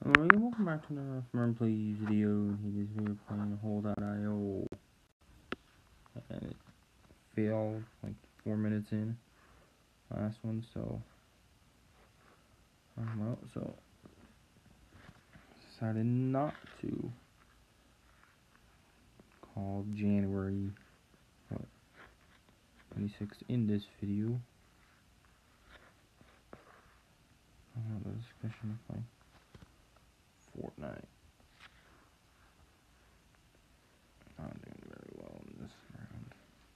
Hello, and welcome back to another Fern Plays video. He is here playing Hole.io, and it failed like 4 minutes in last one, so decided not to call January 26th in this video. The discussion of like Fortnite. Not doing very well in this round.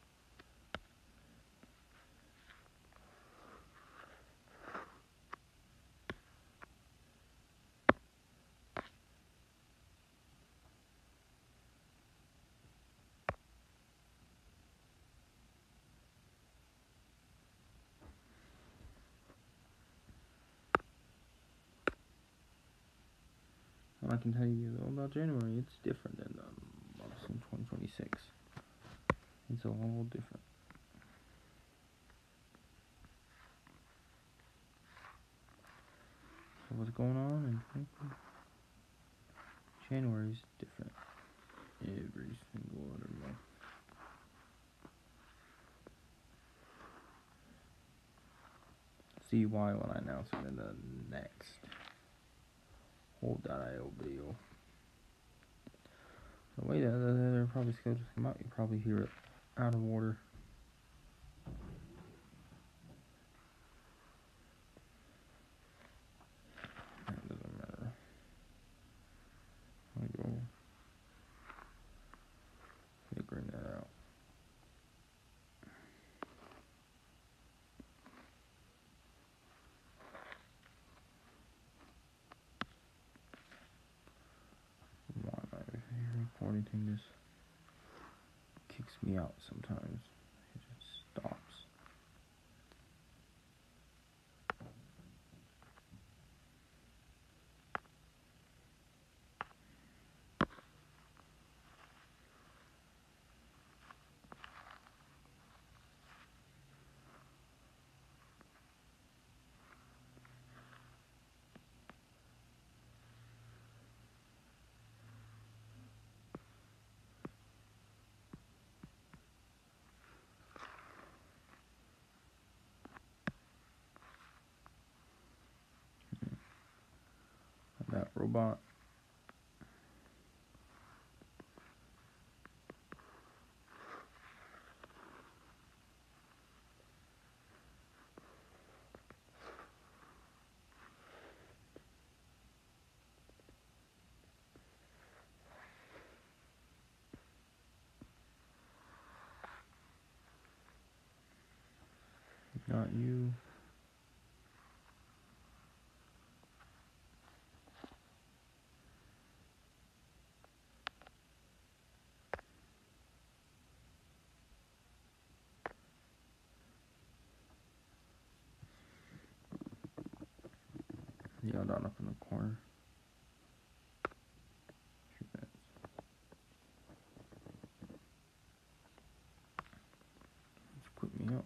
Well, I can tell you though about January, it's different than months in 2026. It's a little different. So what's going on in January is different every single other month. See why when I announce it in the next Hole.io video. The way that they're probably scheduled to come out, you probably hear it out of order. That doesn't matter. I go figuring that out. Why am I recording thing? This kicks me out sometimes. It just stops. That robot. Not you. Yeah, down up in the corner. Just quit me up.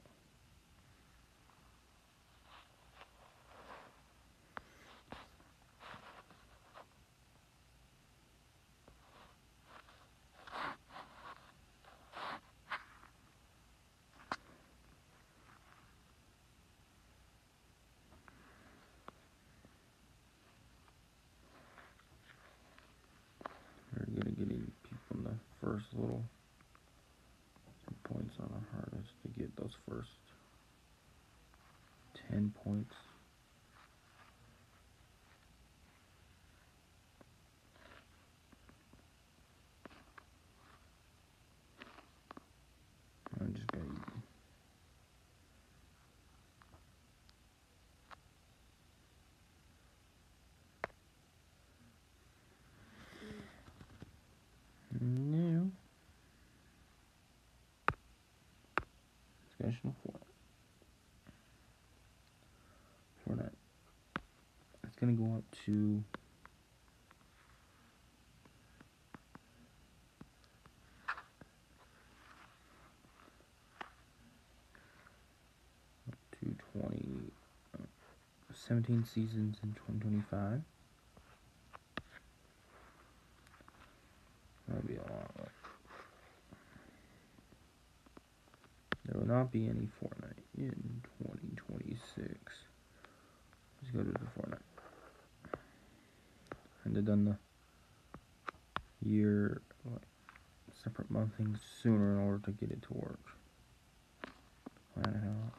Very good at getting people in the first little points on the hardest to get those first 10 points. I just got eaten. Now, discussion of Fortnite. It's gonna go up to to 17 seasons in 2025. not be any Fortnite in 2026. Let's go to the Fortnite. And they've done the year, separate month things sooner in order to get it to work. I don't know.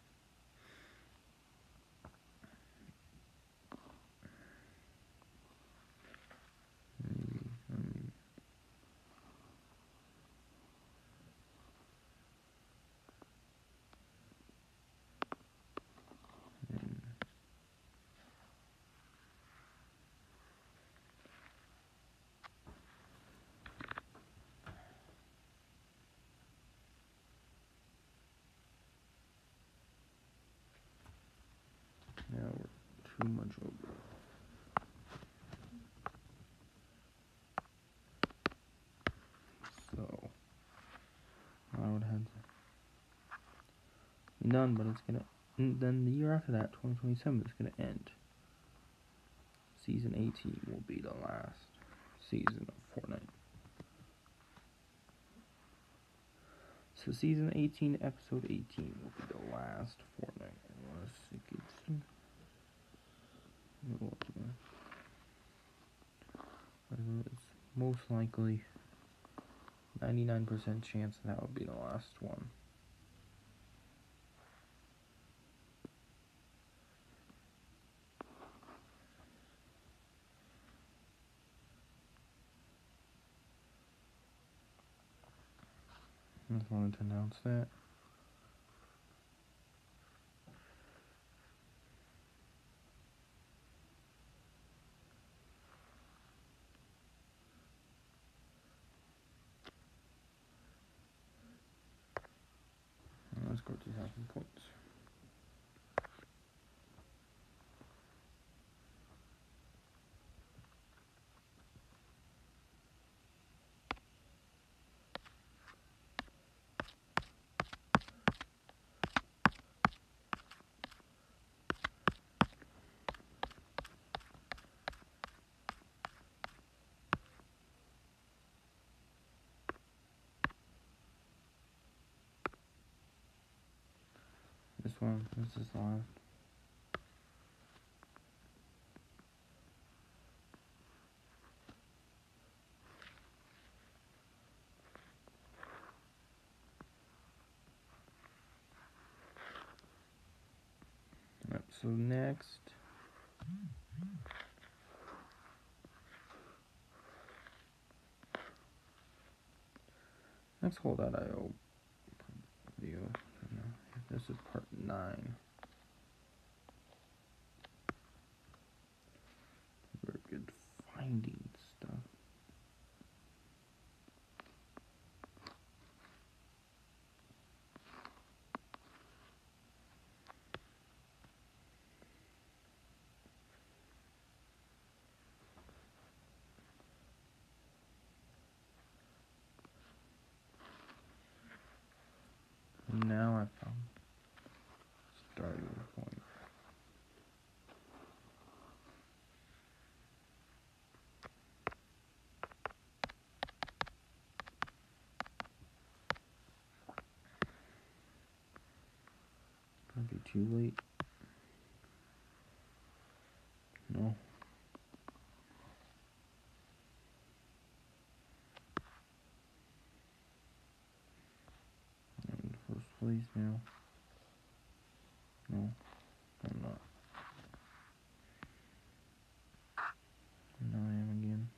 Now we're too much over. So I would have to be done, but it's gonna. And then the year after that, 2027, is gonna end. Season 18 will be the last season of Fortnite. So season 18, episode 18 will be the last Fortnite. Unless it gets it's most likely 99% chance that would be the last one. I just wanted to announce that. Let's go 2,000 points. This is the last. Yep, so next. Next Hold.io video. This is part 9. Very good finding stuff. Now I found starting point. Gonna be too late. No. I'm in first place now. No, I'm not. Now I am again.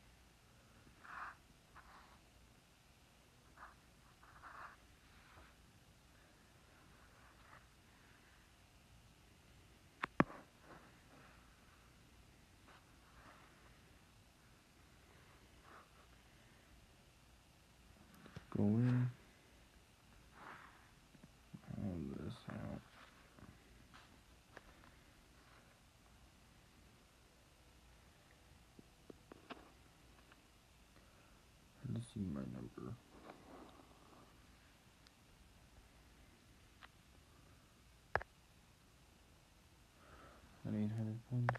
Go in. All this out. Let's see my number. At 800 points.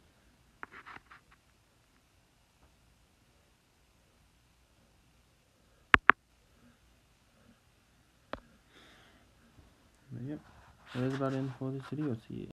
But Yep. That is about it for this video. See you.